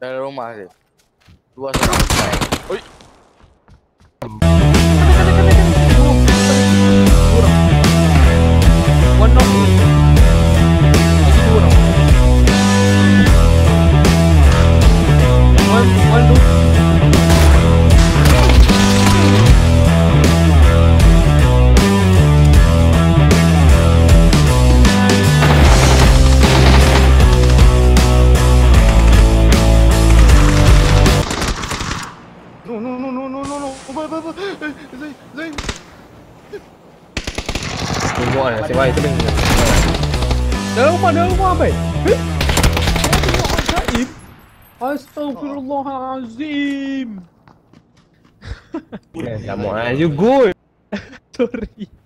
Dalam rumah dia. Dua seorang. Oi. One knock. Masih dua knock. One loop. No. Apa. Zain. Tunggu lah, sebab itu bing. Dalam rumah, baik. Ajaib. Astaghfirullahalazim. Lama you good. Sorry.